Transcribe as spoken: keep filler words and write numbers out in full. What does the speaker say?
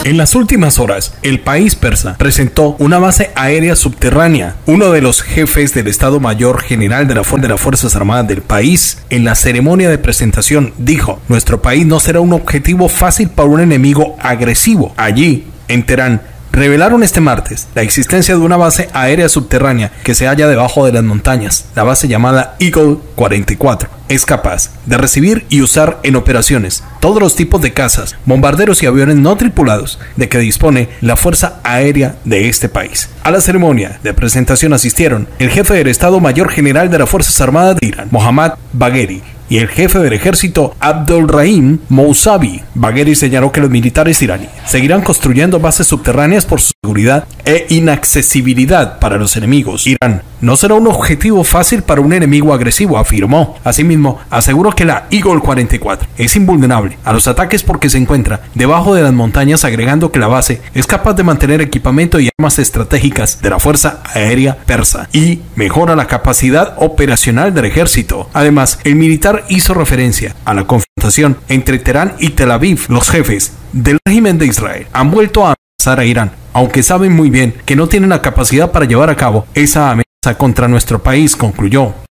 En las últimas horas, el país persa presentó una base aérea subterránea. Uno de los jefes del Estado Mayor General de, la Fu- de las Fuerzas Armadas del país, en la ceremonia de presentación, dijo: nuestro país no será un objetivo fácil para un enemigo agresivo. Allí, en Teherán, revelaron este martes la existencia de una base aérea subterránea que se halla debajo de las montañas. La base, llamada Eagle cuarenta y cuatro, es capaz de recibir y usar en operaciones todos los tipos de cazas, bombarderos y aviones no tripulados de que dispone la Fuerza Aérea de este país. A la ceremonia de presentación asistieron el jefe del Estado Mayor General de las Fuerzas Armadas de Irán, Mohammad Bagheri, y el jefe del ejército, Abdolrahim Mousavi. Bagheri señaló que los militares iraníes seguirán construyendo bases subterráneas por su seguridad e inaccesibilidad para los enemigos. Irán no será un objetivo fácil para un enemigo agresivo, afirmó. Asimismo, aseguró que la Eagle cuarenta y cuatro es invulnerable a los ataques porque se encuentra debajo de las montañas, agregando que la base es capaz de mantener equipamiento y armas estratégicas de la Fuerza Aérea Persa y mejora la capacidad operacional del ejército. Además, el militar hizo referencia a la confrontación entre Teherán y Tel Aviv. Los jefes del régimen de Israel han vuelto a amenazar a Irán, aunque saben muy bien que no tienen la capacidad para llevar a cabo esa amenaza contra nuestro país, concluyó.